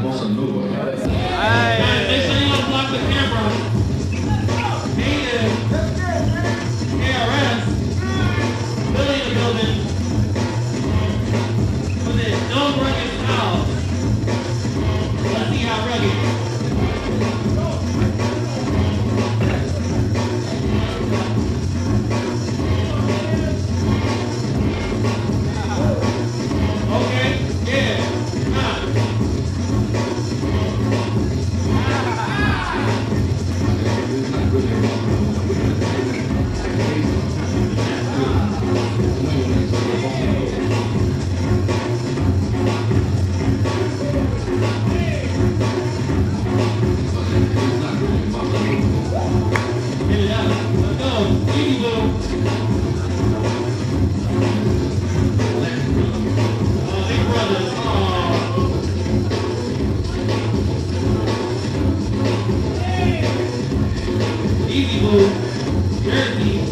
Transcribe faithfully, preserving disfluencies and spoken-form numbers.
some new one. Guys, make sure you don't block the camera. He is K R S. Billy in the building. With his no rugged style. Let's see how rugged. Easy move, Jersey.